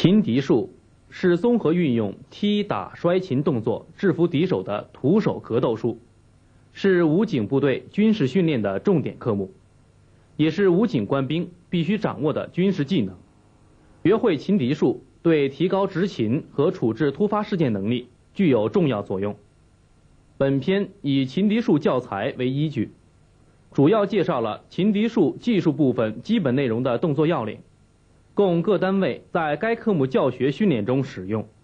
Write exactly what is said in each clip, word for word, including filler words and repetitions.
擒敌术是综合运用踢、打、摔擒动作制服敌手的徒手格斗术，是武警部队军事训练的重点科目，也是武警官兵必须掌握的军事技能。学会擒敌术对提高执勤和处置突发事件能力具有重要作用。本篇以擒敌术教材为依据，主要介绍了擒敌术技术部分基本内容的动作要领，供各单位在该科目教学训练中使用。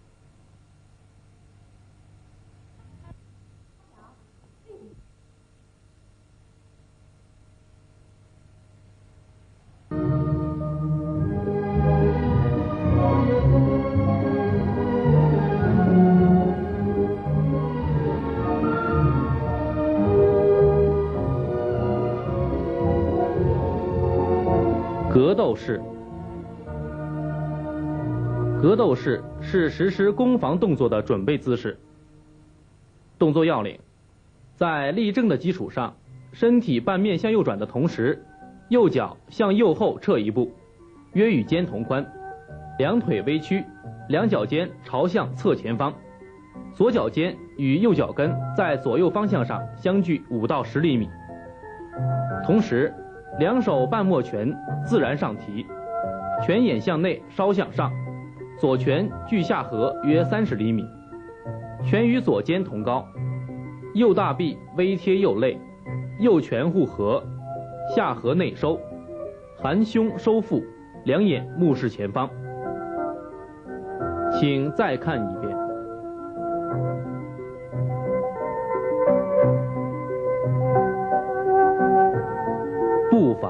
格斗式。格斗式是实施攻防动作的准备姿势。动作要领：在立正的基础上，身体半面向右转的同时，右脚向右后撤一步，约与肩同宽，两腿微屈，两脚尖朝向侧前方，左脚尖与右脚跟在左右方向上相距五到十厘米。同时，两手半握拳自然上提，拳眼向内稍向上，左拳距下颌约三十厘米，拳与左肩同高，右大臂微贴右肋，右拳护颌，下颌内收，含胸收腹，两眼目视前方。请再看一遍。步法：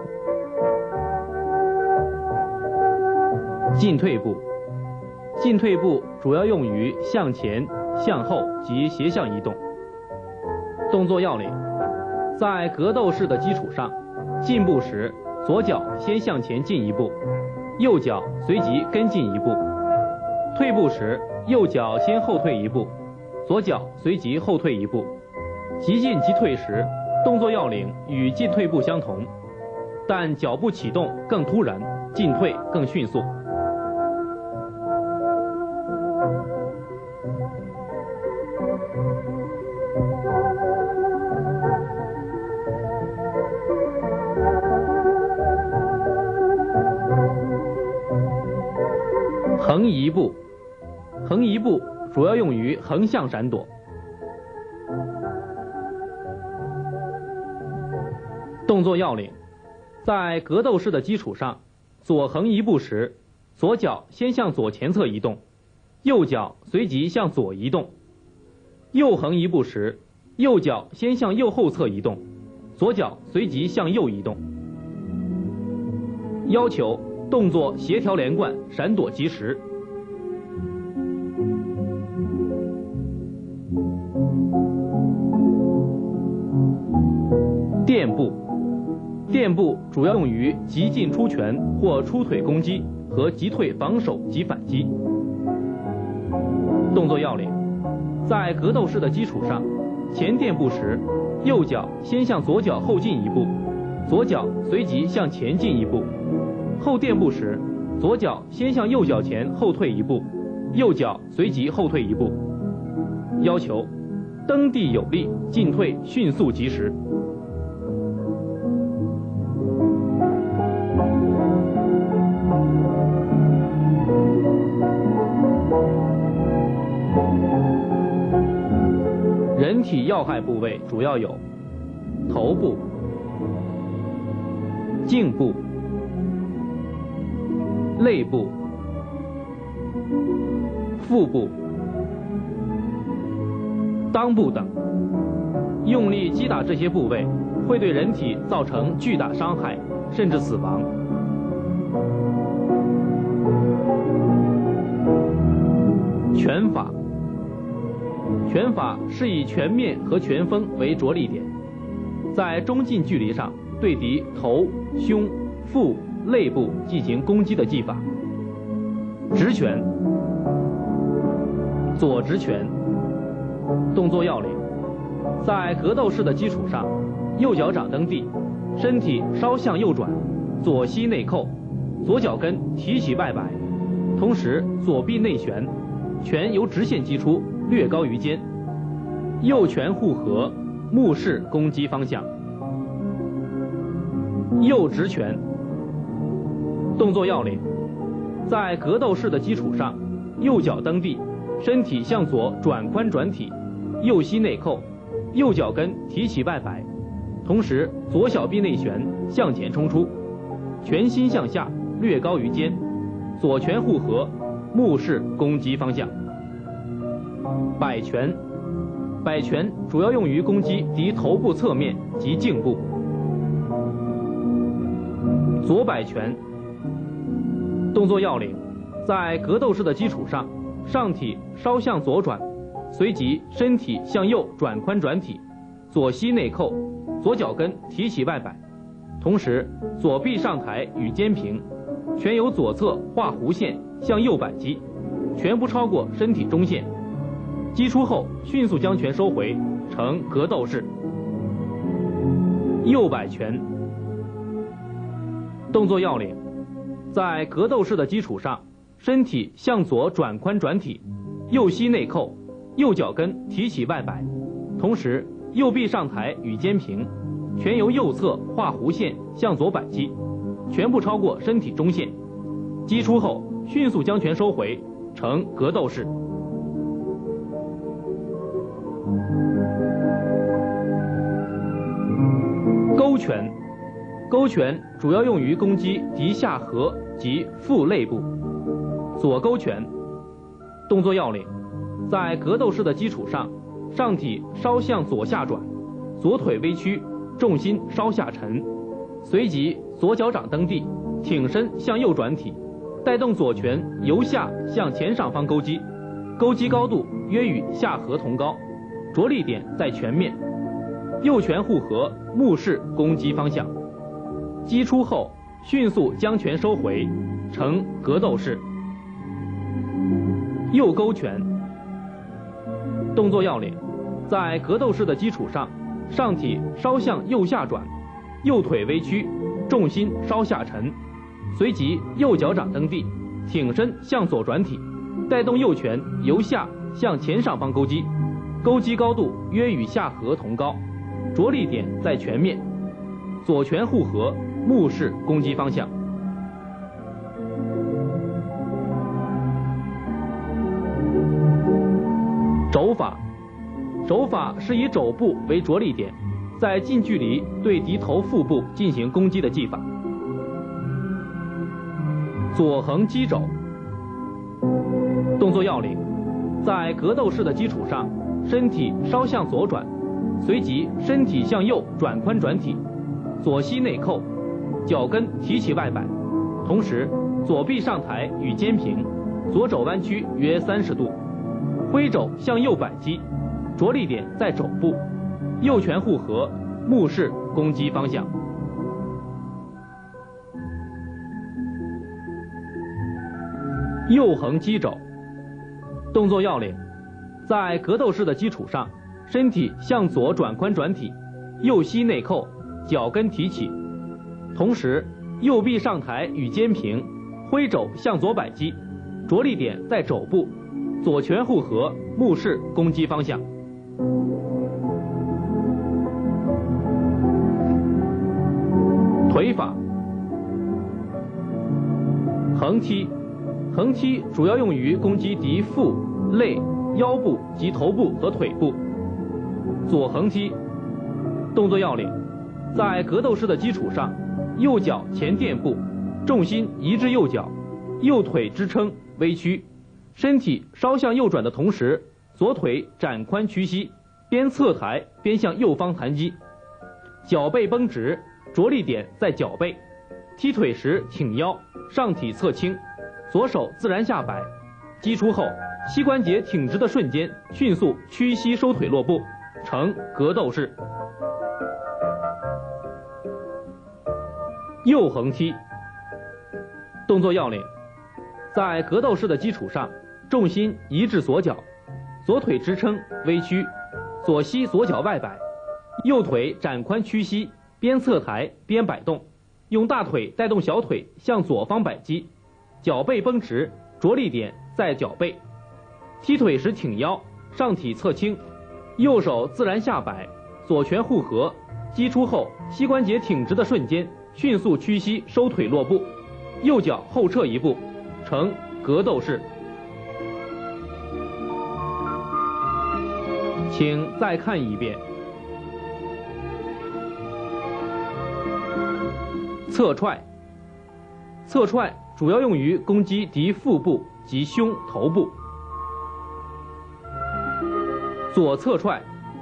进退步。进退步主要用于向前、向后及斜向移动。动作要领：在格斗式的基础上，进步时左脚先向前进一步，右脚随即跟进一步；退步时右脚先后退一步，左脚随即后退一步。急进急退时，动作要领与进退步相同，但脚步启动更突然，进退更迅速。横移步。横移步主要用于横向闪躲。动作要领：在格斗式的基础上，左横移步时，左脚先向左前侧移动，右脚随即向左移动；右横移步时，右脚先向右后侧移动，左脚随即向右移动。要求动作协调连贯，闪躲及时。垫步。垫步主要用于急进出拳或出腿攻击和急退防守及反击。动作要领：在格斗式的基础上，前垫步时，右脚先向左脚后进一步，左脚随即向前进一步；后垫步时，左脚先向右脚前后退一步，右脚随即后退一步。要求蹬地有力，进退迅速及时。人体要害部位主要有头部、颈部、肋部、腹部、裆部等。用力击打这些部位会对人体造成巨大伤害，甚至死亡。拳法。拳法是以拳面和拳锋为着力点，在中近距离上对敌头、胸、腹、肋部进行攻击的技法。直拳。左直拳。动作要领：在格斗式的基础上，右脚掌蹬地，身体稍向右转，左膝内扣，左脚跟提起外摆， 同时左臂内旋，拳由直线击出，略高于肩，右拳互合，目视攻击方向。右直拳。动作要领：在格斗式的基础上，右脚蹬地，身体向左转髋转体，右膝内扣，右脚跟提起外摆，同时左小臂内旋向前冲出，拳心向下，略高于肩，左拳互合，目视攻击方向。摆拳。摆拳主要用于攻击敌头部侧面及颈部。左摆拳。动作要领：在格斗式的基础上，上体稍向左转，随即身体向右转髋转体，左膝内扣，左脚跟提起外摆，同时左臂上抬与肩平，拳由左侧画弧线向右摆击，拳不超过身体中线。击出后迅速将拳收回，呈格斗式。右摆拳。动作要领：在格斗式的基础上，身体向左转髋转体，右膝内扣，右脚跟提起外摆，同时右臂上抬与肩平，拳由右侧画弧线向左摆击，拳不超过身体中线。击出后迅速将拳收回，呈格斗式。勾拳。勾拳主要用于攻击敌下颌及腹肋部。左勾拳。动作要领：在格斗式的基础上，上体稍向左下转，左腿微屈，重心稍下沉，随即左脚掌蹬地，挺身向右转体，带动左拳由下向前上方勾击，勾击高度约与下颌同高，着力点在拳面，右拳互合，目视攻击方向。击出后迅速将拳收回，呈格斗式。右勾拳。动作要领：在格斗式的基础上，上体稍向右下转，右腿微屈，重心稍下沉，随即右脚掌蹬地，挺身向左转体，带动右拳由下向前上方勾击，勾击高度约与下颌同高，着力点在拳面，左拳互合，目视攻击方向。肘法。肘法是以肘部为着力点，在近距离对敌头腹部进行攻击的技法。左横击肘。动作要领：在格斗式的基础上，身体稍向左转，随即身体向右转髋转体，左膝内扣，脚跟提起外摆，同时左臂上抬与肩平，左肘弯曲约三十度，挥肘向右摆击，着力点在肘部，右拳互合，目视攻击方向。右横击肘。动作要领：在格斗式的基础上，身体向左转髋转体，右膝内扣，脚跟提起，同时右臂上抬与肩平，挥肘向左摆击，着力点在肘部，左拳互合，目视攻击方向。腿法。横踢。横踢主要用于攻击敌腹、肋、腰部及头部和腿部。左横踢。动作要领：在格斗式的基础上，右脚前垫步，重心移至右脚，右腿支撑微屈，身体稍向右转的同时，左腿展髋屈膝，边侧抬边向右方弹击，脚背绷直，着力点在脚背，踢腿时挺腰，上体侧倾，左手自然下摆，击出后膝关节挺直的瞬间，迅速屈膝收腿落步，呈格斗式。右横踢。动作要领：在格斗式的基础上，重心移至左脚，左腿支撑微屈，左膝左脚外摆，右腿展髋屈膝，边侧抬边摆动，用大腿带动小腿向左方摆击，脚背绷直， 着力点在脚背。踢腿时挺腰，上体侧倾，右手自然下摆，左拳互合，击出后膝关节挺直的瞬间，迅速屈膝收腿落步，右脚后撤一步，呈格斗式。请再看一遍。侧踹，侧踹主要用于攻击敌腹部及胸、头部。左侧踹，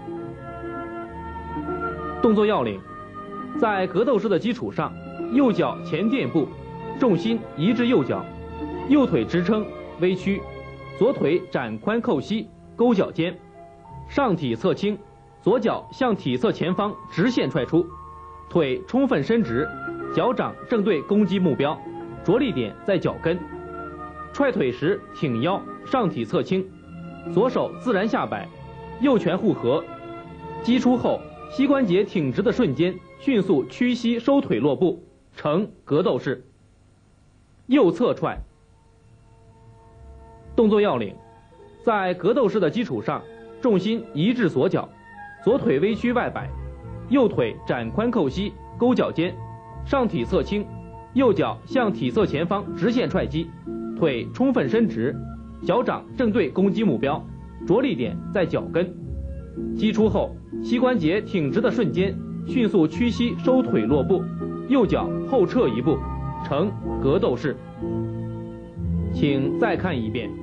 动作要领：在格斗式的基础上，右脚前垫步，重心移至右脚，右腿支撑微屈，左腿展髋扣膝，勾脚尖，上体侧倾，左脚向体侧前方直线踹出，腿充分伸直，脚掌正对攻击目标，着力点在脚跟。踹腿时挺腰，上体侧倾，左手自然下摆，右拳互合，击出后膝关节挺直的瞬间，迅速屈膝收腿落步，呈格斗式。右侧踹，动作要领：在格斗式的基础上，重心移至左脚，左腿微屈外摆，右腿展髋扣膝，勾脚尖，上体侧倾，右脚向体侧前方直线踹击，腿充分伸直，脚掌正对攻击目标，着力点在脚跟。击出后膝关节挺直的瞬间，迅速屈膝收腿落步，右脚后撤一步，呈格斗式。请再看一遍。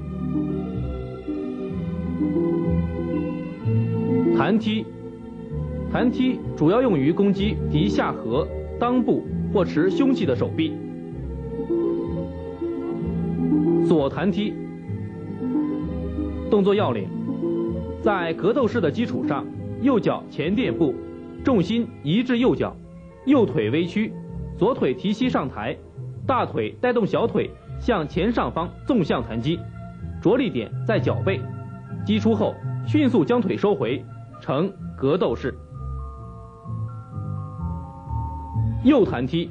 弹踢，弹踢主要用于攻击敌下颌、裆部或持凶器的手臂。左弹踢，动作要领：在格斗式的基础上，右脚前垫步，重心移至右脚，右腿微屈，左腿提膝上抬，大腿带动小腿向前上方纵向弹击，着力点在脚背，击出后迅速将腿收回，呈格斗式。右弹踢，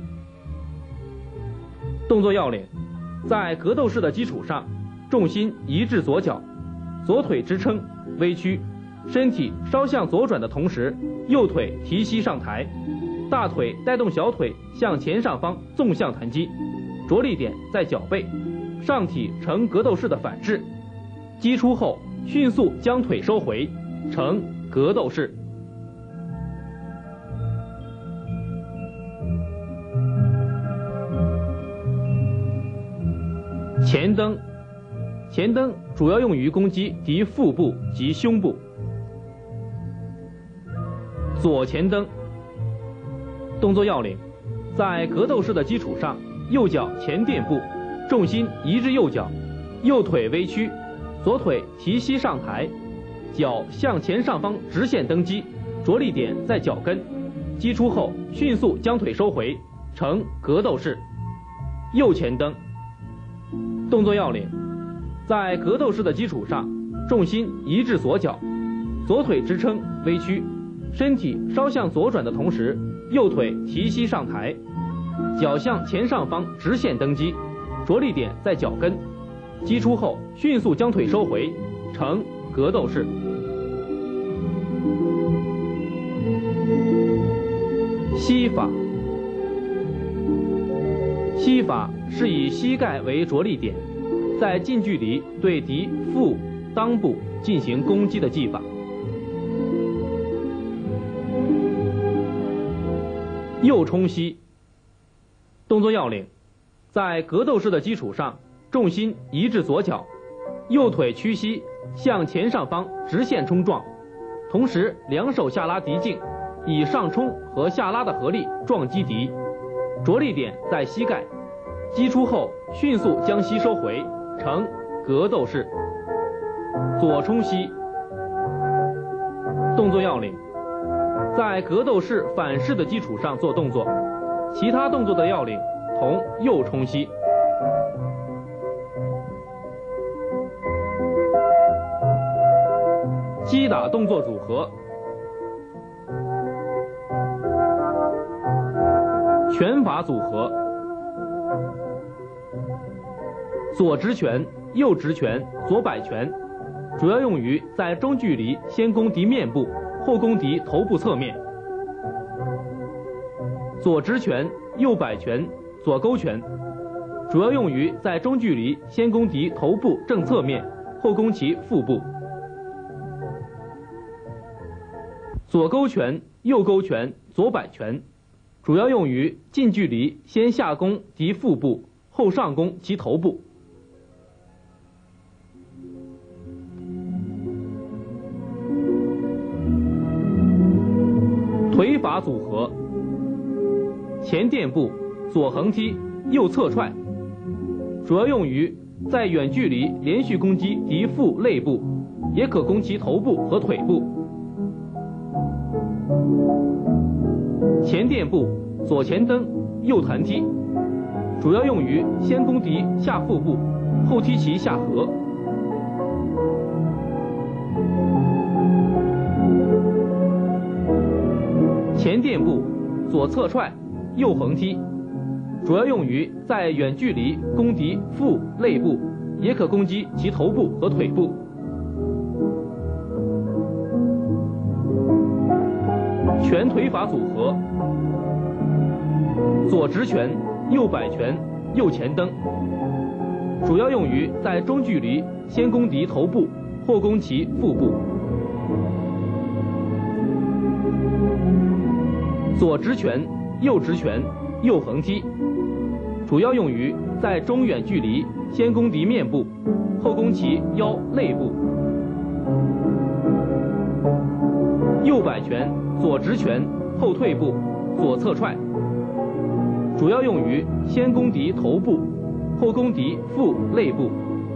动作要领：在格斗式的基础上，重心移至左脚，左腿支撑微屈，身体稍向左转的同时，右腿提膝上抬，大腿带动小腿向前上方纵向弹击，着力点在脚背，上体呈格斗式的反制，击出后迅速将腿收回，呈格斗式。前蹬，前蹬主要用于攻击敌腹部及胸部。左前蹬，动作要领：在格斗式的基础上，右脚前垫步，重心移至右脚，右腿微屈，左腿提膝上抬，脚向前上方直线蹬击，着力点在脚跟，击出后迅速将腿收回，呈格斗式。右前蹬，动作要领：在格斗式的基础上，重心移至左脚，左腿支撑微屈，身体稍向左转的同时，右腿提膝上抬，脚向前上方直线蹬击，着力点在脚跟，击出后迅速将腿收回，呈格斗式。膝法，膝法是以膝盖为着力点，在近距离对敌腹、裆部进行攻击的技法。右冲膝，动作要领：在格斗式的基础上，重心移至左脚，右腿屈膝向前上方直线冲撞，同时两手下拉敌颈，以上冲和下拉的合力撞击敌，着力点在膝盖，击出后迅速将膝收回，呈格斗式。左冲膝，动作要领：在格斗式反式的基础上做动作，其他动作的要领同右冲膝。击打动作组合：拳法组合， 左直拳、右直拳、左摆拳，主要用于在中距离先攻敌面部，后攻敌头部侧面。左直拳、右摆拳、左勾拳，主要用于在中距离先攻敌头部正侧面，后攻其腹部。左勾拳、右勾拳、左摆拳，主要用于近距离先下攻敌腹部，后上攻其头部。腿法组合：前垫步、左横踢、右侧踹，主要用于在远距离连续攻击敌腹肋部，也可攻其头部和腿部。前垫步、左前蹬、右弹踢，主要用于先攻敌下腹部，后踢其下颌。前垫步、左侧踹、右横踢，主要用于在远距离攻敌腹肋部，也可攻击其头部和腿部。拳腿法组合：左直拳、右摆拳、右前蹬，主要用于在中距离先攻敌头部，后攻其腹部。左直拳、右直拳、右横踢，主要用于在中远距离先攻敌面部，后攻其腰肋部。右摆拳、左直拳、后退步、左侧踹，主要用于先攻敌头部，后攻敌腹肋部。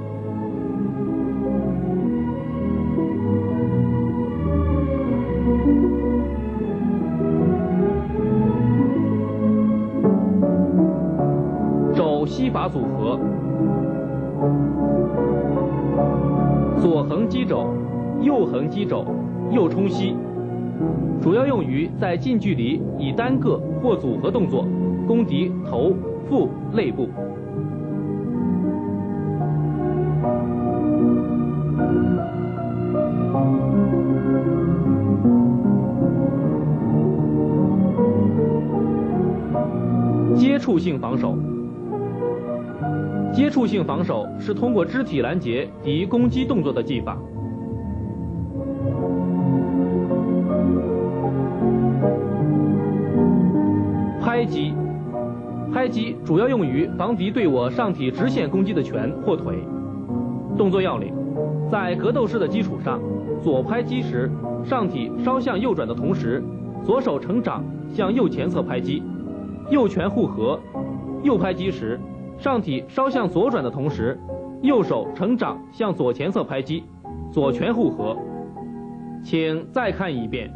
肘膝法组合：左横击肘、右横击肘、右冲膝，主要用于在近距离以单个或组合动作攻敌头、腹、肋部。接触性防守。接触性防守是通过肢体拦截敌攻击动作的技法。拍击，拍击主要用于防敌对我上体直线攻击的拳或腿。动作要领：在格斗式的基础上，左拍击时，上体稍向右转的同时，左手成掌向右前侧拍击，右拳互合；右拍击时，上体稍向左转的同时，右手成掌向左前侧拍击，左拳互合。请再看一遍。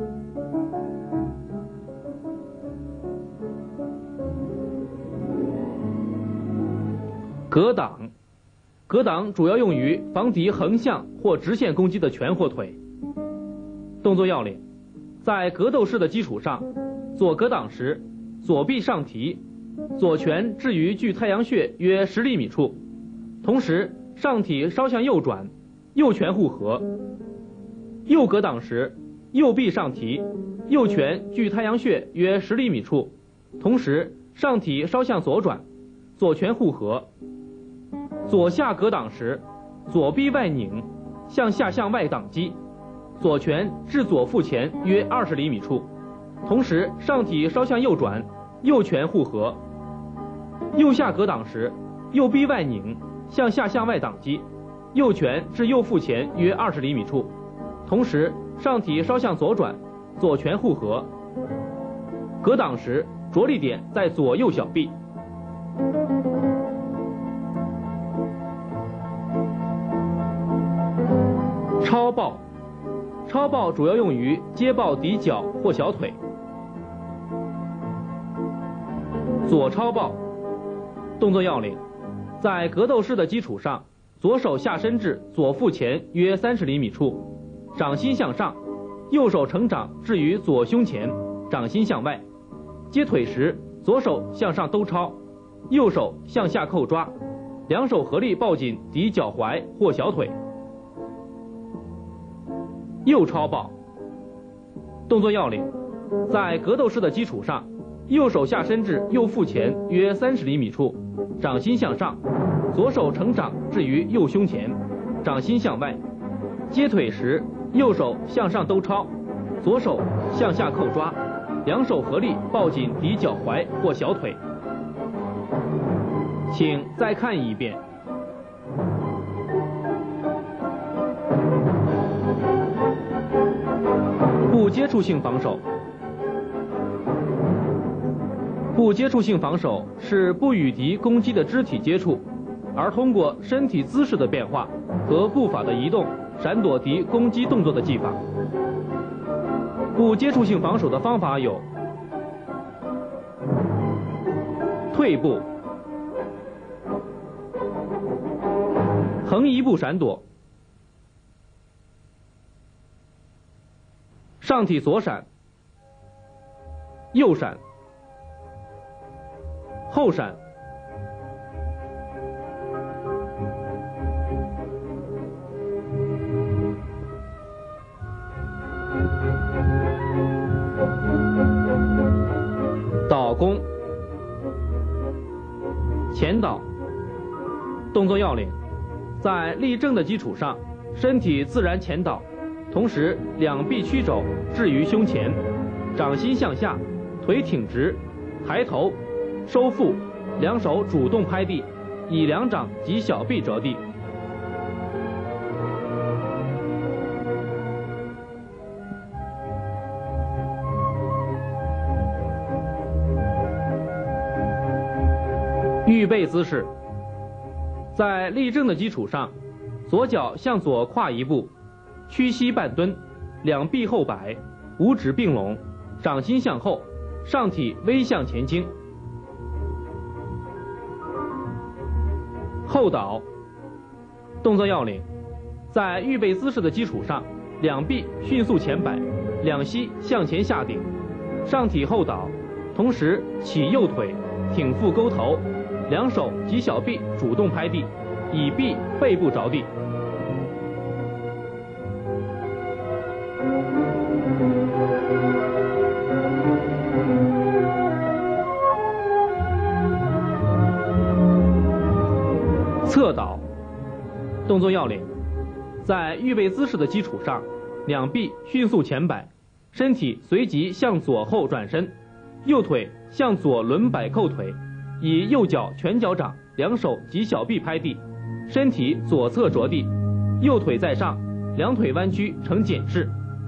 格挡，格挡主要用于防敌横向或直线攻击的拳或腿。动作要领：在格斗式的基础上，左格挡时，左臂上提，左拳置于距太阳穴约十厘米处，同时上体稍向右转，右拳互合。右格挡时，右臂上提，右拳距太阳穴约十厘米处，同时上体稍向左转，左拳互合。左下格挡时，左臂外拧，向下向外挡击，左拳至左腹前约二十厘米处，同时上体稍向右转，右拳互合。右下格挡时，右臂外拧，向下向外挡击，右拳至右腹前约二十厘米处，同时上体稍向左转，左拳互合。格挡时，着力点在左右小臂。超抱，超抱主要用于接抱敌脚或小腿。左超抱，动作要领：在格斗式的基础上，左手下伸至左腹前约三十厘米处，掌心向上，右手成掌置于左胸前，掌心向外。接腿时，左手向上兜抄，右手向下扣抓， 两手合力抱紧敌脚踝或小腿。右超抱。动作要领：在格斗式的基础上，右手下伸至右腹前约三十厘米处，掌心向上，左手成掌置于右胸前，掌心向外。接腿时，右手向上兜抄，左手向下扣抓，两手合力抱紧敌脚踝或小腿。请再看一遍。不接触性防守。不接触性防守是不与敌攻击的肢体接触，而通过身体姿势的变化和步伐的移动，闪躲敌攻击动作的技法。不接触性防守的方法有：退步、横移步闪躲、上体左闪、右闪、后闪、倒弓、前倒。动作要领：在立正的基础上，身体自然前倒，同时两臂曲肘置于胸前，掌心向下，腿挺直，抬头，收腹，两手主动拍地，以两掌及小臂着地。预备姿势：在立正的基础上，左脚向左跨一步，屈膝半蹲，两臂后摆，五指并拢，掌心向后，上体微向前倾。后倒。动作要领：在预备姿势的基础上，两臂迅速前摆，两膝向前下顶，上体后倒，同时起右腿，挺腹勾头，两手及小臂主动拍地，以臂背部着地。侧倒。动作要领：在预备姿势的基础上，两臂迅速前摆，身体随即向左后转身，右腿向左轮摆扣腿，以右脚全脚掌，两手及小臂拍地，身体左侧着地，右腿在上，两腿弯曲呈简式。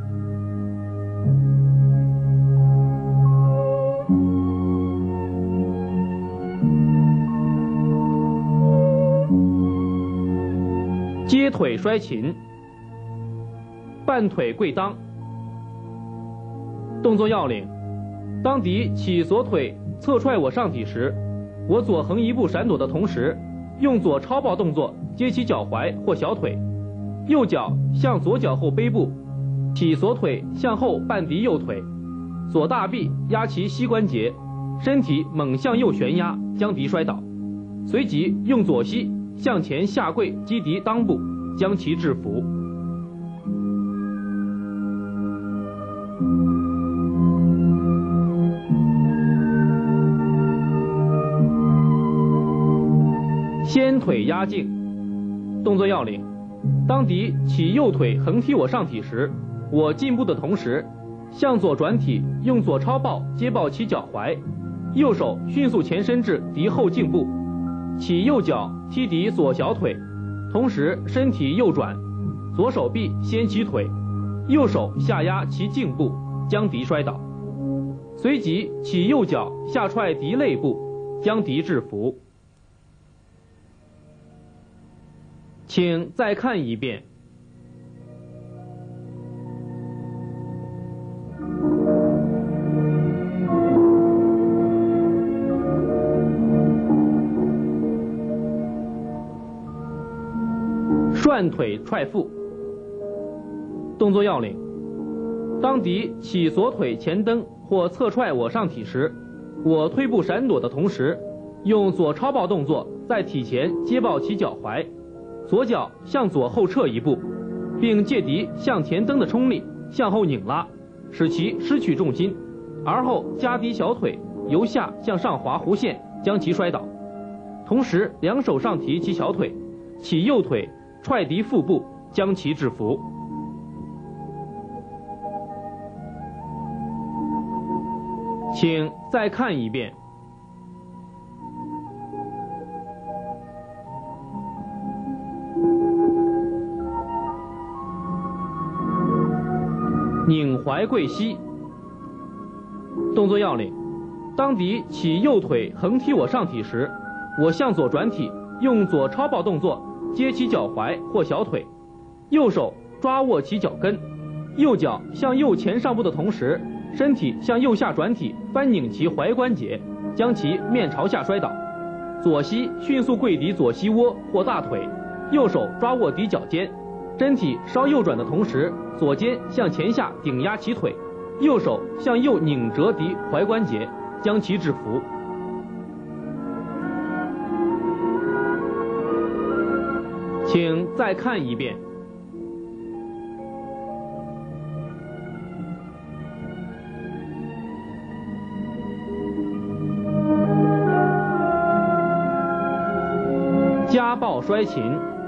接腿摔擒。半腿跪裆。动作要领：当敌起左腿侧踹我上体时，我左横移步闪躲的同时，用左超抱动作接其脚踝或小腿，右脚向左脚后背部，起左腿向后绊敌右腿，左大臂压其膝关节，身体猛向右旋压，将敌摔倒，随即用左膝向前下跪击敌裆部，将其制服。先腿压颈。动作要领：当敌起右腿横踢我上体时，我进步的同时，向左转体，用左超抱接抱其脚踝，右手迅速前伸至敌后颈部，起右脚踢敌左小腿，同时身体右转，左手臂掀其腿，右手下压其颈部，将敌摔倒，随即起右脚下踹敌肋部，将敌制服。请再看一遍。涮腿踹腹。动作要领：当敌起左腿前蹬或侧踹我上体时，我退步闪躲的同时，用左超抱动作在体前接抱其脚踝，左脚向左后撤一步，并借敌向前蹬的冲力向后拧拉，使其失去重心，而后加敌小腿由下向上滑弧线，将其摔倒。同时两手上提其小腿，起右腿踹敌腹部，将其制服。请再看一遍。拧踝跪膝。动作要领：当敌起右腿横踢我上体时，我向左转体，用左超抱动作接其脚踝或小腿，右手抓握其脚跟，右脚向右前上步的同时，身体向右下转体，翻拧其踝关节，将其面朝下摔倒。左膝迅速跪敌左膝窝或大腿，右手抓握敌脚尖，身体稍右转的同时，左肩向前下顶压其腿，右手向右拧折敌踝关节，将其制服。请再看一遍。夹抱摔擒。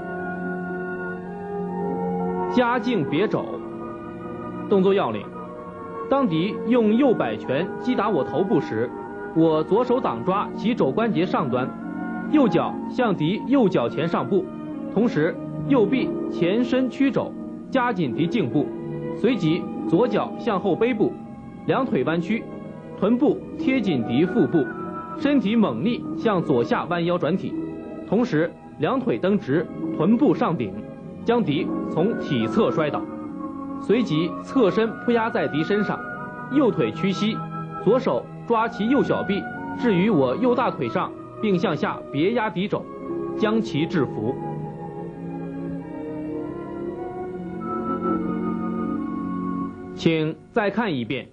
夹颈别肘。动作要领：当敌用右摆拳击打我头部时，我左手挡抓其肘关节上端，右脚向敌右脚前上步，同时右臂前伸屈肘，夹紧敌颈部，随即左脚向后背部，两腿弯曲，臀部贴紧敌腹部，身体猛力向左下弯腰转体，同时两腿蹬直，臀部上顶，将敌从体侧摔倒，随即侧身扑压在敌身上，右腿屈膝，左手抓其右小臂置于我右大腿上，并向下别压敌肘，将其制服。请再看一遍。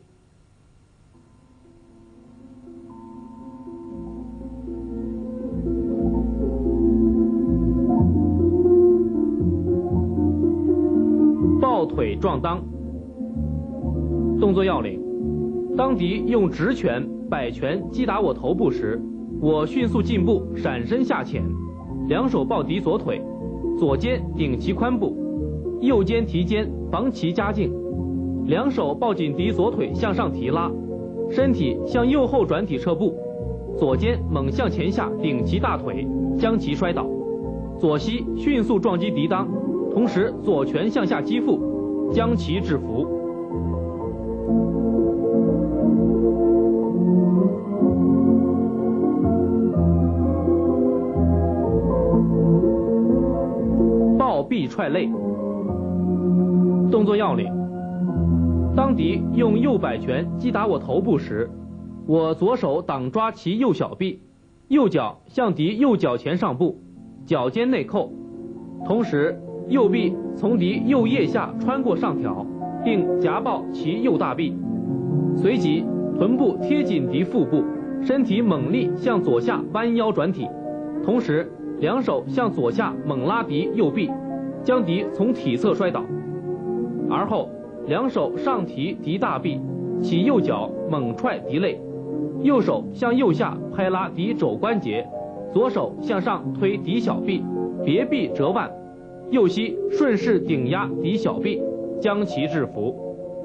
抱腿撞裆。动作要领：当敌用直拳、摆拳击打我头部时，我迅速进步，闪身下潜，两手抱敌左腿，左肩顶其髋部，右肩提肩防其夹颈，两手抱紧敌左腿向上提拉，身体向右后转体撤步，左肩猛向前下顶其大腿，将其摔倒，左膝迅速撞击敌裆，同时左拳向下击腹，将其制服。抱臂踹肋。动作要领：当敌用右摆拳击打我头部时，我左手挡抓其右小臂，右脚向敌右脚前上步，脚尖内扣，同时右臂从敌右腋下穿过上挑，并夹抱其右大臂，随即臀部贴紧敌腹部，身体猛力向左下弯腰转体，同时两手向左下猛拉敌右臂，将敌从体侧摔倒，而后两手上提敌大臂，起右脚猛踹敌肋，右手向右下拍拉敌肘关节，左手向上推敌小臂，别臂折腕，右膝顺势顶压敌小臂，将其制服。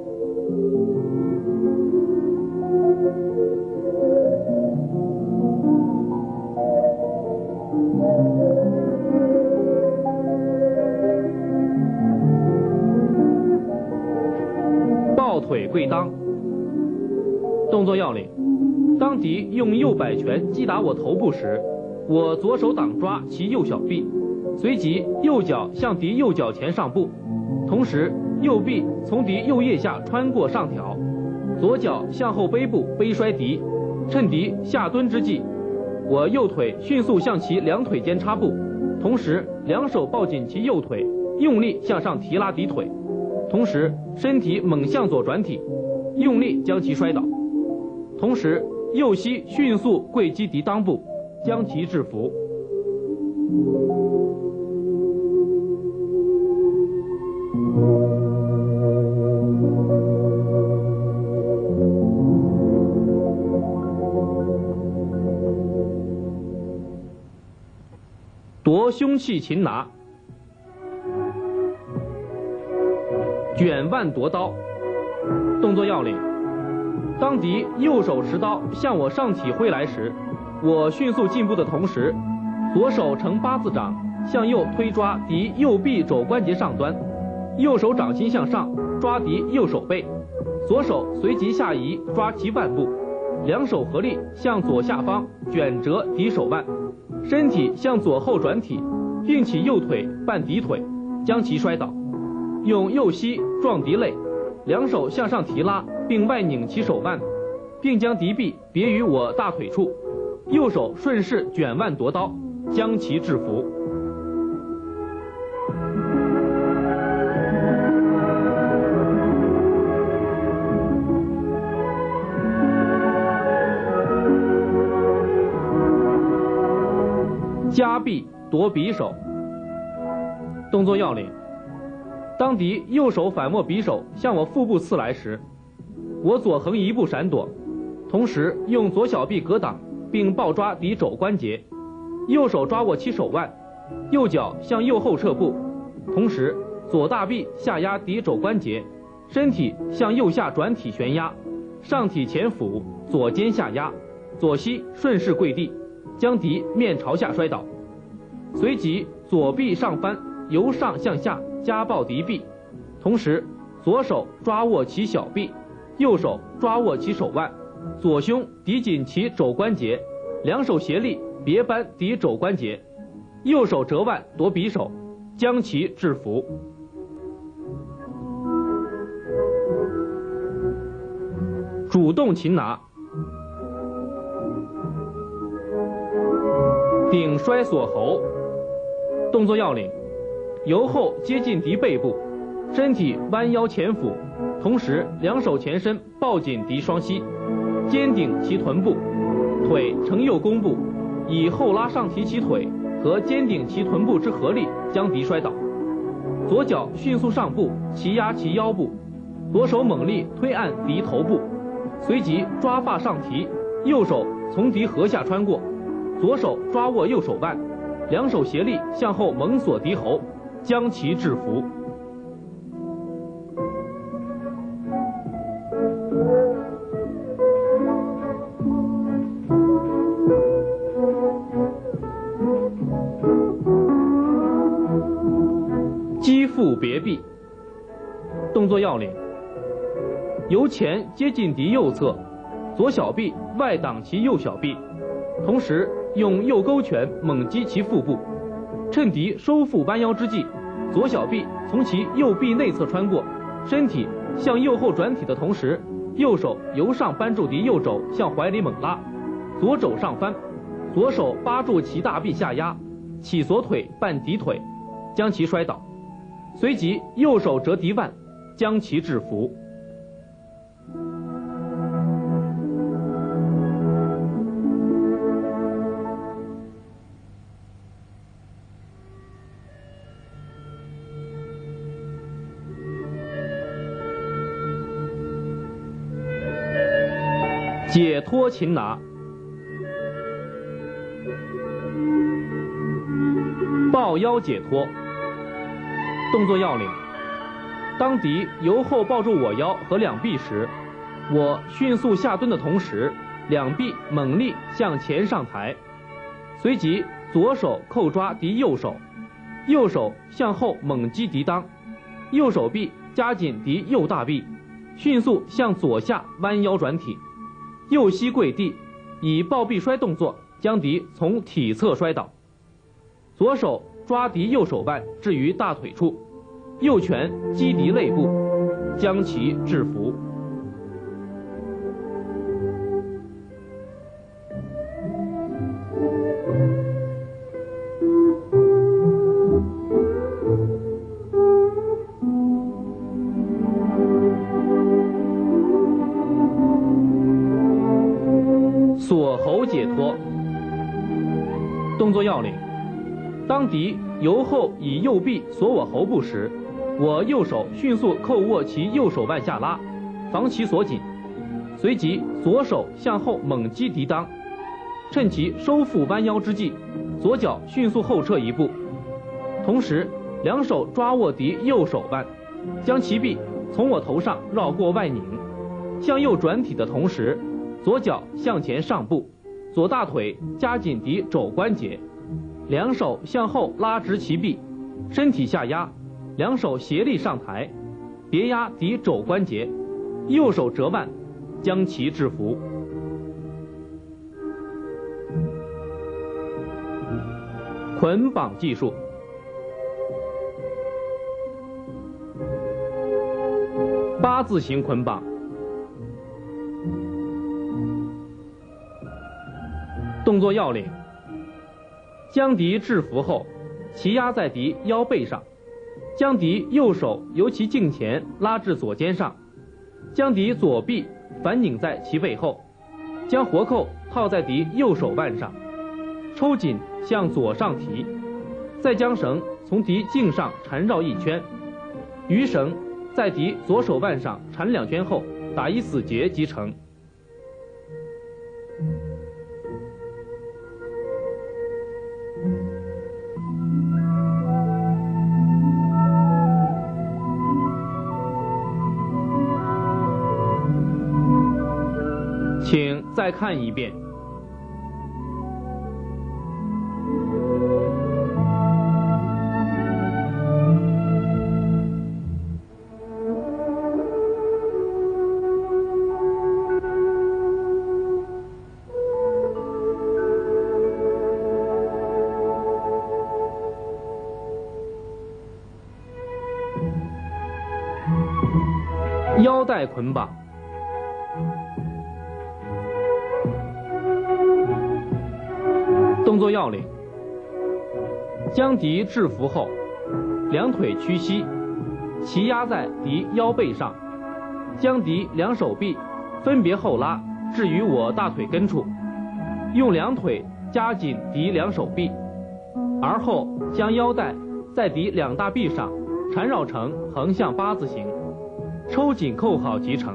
抱腿跪裆。动作要领：当敌用右摆拳击打我头部时，我左手挡抓其右小臂，随即右脚向敌右脚前上步，同时右臂从敌右腋下穿过上挑，左脚向后背部背摔敌，趁敌下蹲之际，我右腿迅速向其两腿间插步，同时两手抱紧其右腿，用力向上提拉敌腿，同时身体猛向左转体，用力将其摔倒，同时右膝迅速跪击敌裆部，将其制服。 夺凶器擒拿，卷腕夺刀。动作要领：当敌右手持刀向我上体挥来时，我迅速进步的同时，左手呈八字掌向右推抓敌右臂肘关节上端，右手掌心向上抓敌右手背，左手随即下移抓其腕部，两手合力向左下方卷折敌手腕，身体向左后转体，并起右腿绊敌腿，将其摔倒，用右膝撞敌肋，两手向上提拉，并外拧其手腕，并将敌臂别于我大腿处，右手顺势卷腕夺刀，将其制服。夹臂夺匕首。动作要领：当敌右手反握匕首向我腹部刺来时，我左横一步闪躲，同时用左小臂格挡，并抱抓敌肘关节，右手抓握其手腕，右脚向右后撤步，同时左大臂下压敌肘关节，身体向右下转体旋压，上体前俯，左肩下压，左膝顺势跪地，将敌面朝下摔倒，随即左臂上翻，由上向下夹抱敌臂，同时左手抓握其小臂，右手抓握其手腕，左胸抵紧其肘关节，两手协力别扳敌肘关节，右手折腕夺匕首，将其制服。主动擒拿。顶摔锁喉。动作要领：由后接近敌背部，身体弯腰前俯，同时两手前伸抱紧敌双膝，肩顶其臀部，腿呈右弓步，以后拉上提其腿和肩顶其臀部之合力将敌摔倒，左脚迅速上步齐压其腰部，左手猛力推按敌头部，随即抓发上提，右手从敌颌下穿过，左手抓握右手腕，两手协力向后猛锁敌喉，将其制服。击腹别臂。动作要领：由前接近敌右侧，左小臂外挡其右小臂，同时用右勾拳猛击其腹部，趁敌收腹弯腰之际，左小臂从其右臂内侧穿过，身体向右后转体的同时，右手由上扳住敌右肘向怀里猛拉，左肘上翻，左手扒住其大臂下压，起左腿绊敌腿，将其摔倒，随即右手折敌腕，将其制服。解脱擒拿。抱腰解脱。动作要领：当敌由后抱住我腰和两臂时，我迅速下蹲的同时，两臂猛力向前上抬，随即左手扣抓敌右手，右手向后猛击敌裆，右手臂夹紧敌右大臂，迅速向左下弯腰转体，右膝跪地，以抱臂摔动作将敌从体侧摔倒，左手抓敌右手腕置于大腿处，右拳击敌肋部，将其制服。锁喉解脱。动作要领： 当敌由后以右臂锁我喉部时，我右手迅速扣握其右手腕下拉，防其锁紧，随即左手向后猛击敌裆，趁其收腹弯腰之际，左脚迅速后撤一步，同时两手抓握敌右手腕，将其臂从我头上绕过外拧，向右转体的同时，左脚向前上步，左大腿夹紧敌肘关节，两手向后拉直其臂，身体下压，两手协力上抬，别压敌肘关节，右手折腕，将其制服。捆绑技术。八字形捆绑。动作要领：将敌制服后，齐压在敌腰背上，将敌右手由其颈前拉至左肩上，将敌左臂反拧在其背后，将活扣套在敌右手腕上，抽紧向左上提，再将绳从敌颈上缠绕一圈，余绳在敌左手腕上缠两圈后，打一死结即成。请再看一遍。腰带捆绑。动作要领：将敌制服后，两腿屈膝，齐压在敌腰背上，将敌两手臂分别后拉置于我大腿根处，用两腿夹紧敌两手臂，而后将腰带在敌两大臂上缠绕成横向八字形，抽紧扣好即成。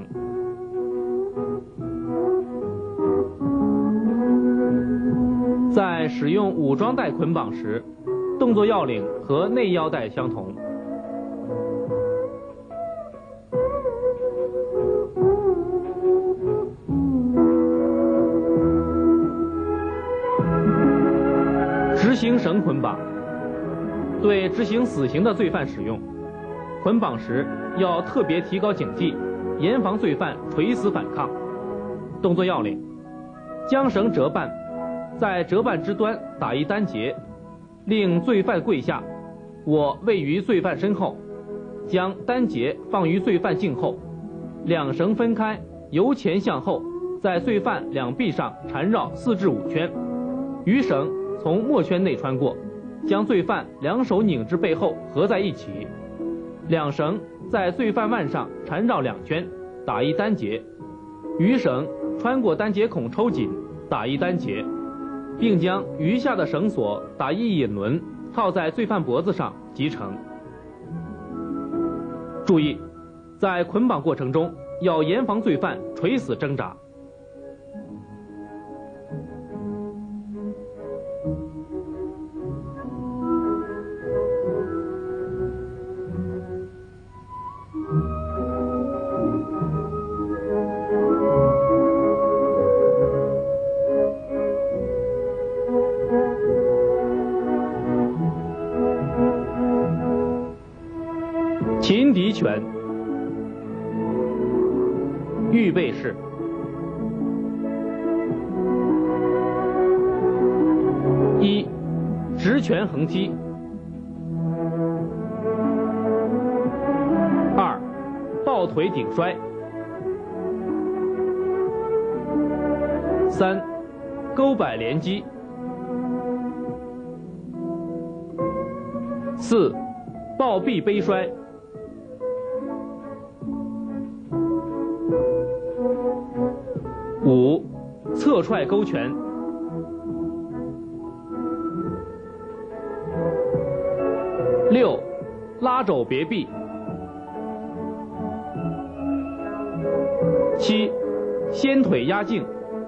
在使用武装带捆绑时，动作要领和内腰带相同。执行绳捆绑，对执行死刑的罪犯使用。捆绑时要特别提高警惕，严防罪犯垂死反抗。动作要领：将绳折半，在折半之端打一单结，令罪犯跪下，我位于罪犯身后，将单结放于罪犯颈后，两绳分开，由前向后，在罪犯两臂上缠绕四至五圈，余绳从末圈内穿过，将罪犯两手拧至背后合在一起，两绳在罪犯腕上缠绕两圈，打一单结，余绳穿过单结孔抽紧，打一单结，并将余下的绳索打一引轮套在罪犯脖子上即成。注意，在捆绑过程中要严防罪犯垂死挣扎。擒敌拳。预备式：一、直拳横踢；二、抱腿顶摔；三、勾摆连击；四、抱臂背摔；五、侧踹勾拳； 六，拉肘别臂。七，掀腿压颈。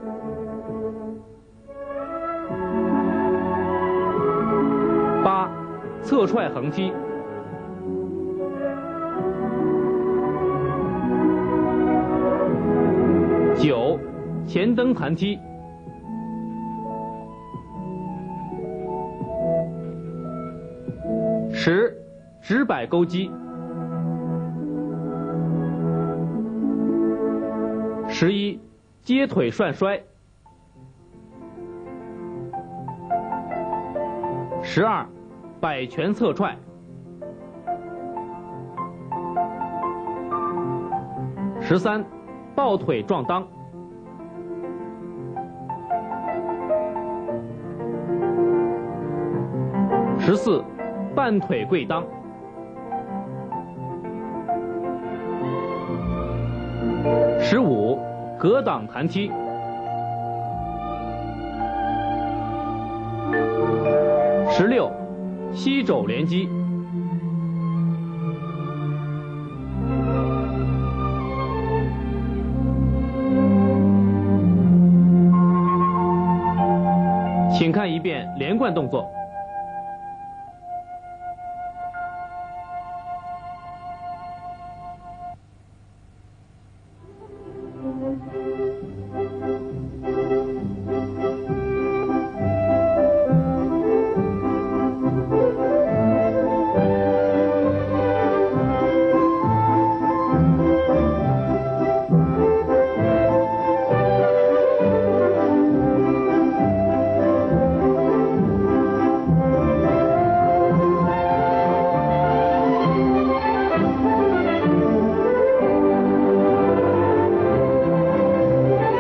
八，侧踹横踢。九，前蹬弹踢。十，直摆勾击。十一，接腿涮摔。十二，摆拳侧踹。十三，抱腿撞裆。十四，半腿跪裆。十五，格挡弹踢。十六，膝肘连击。请看一遍连贯动作。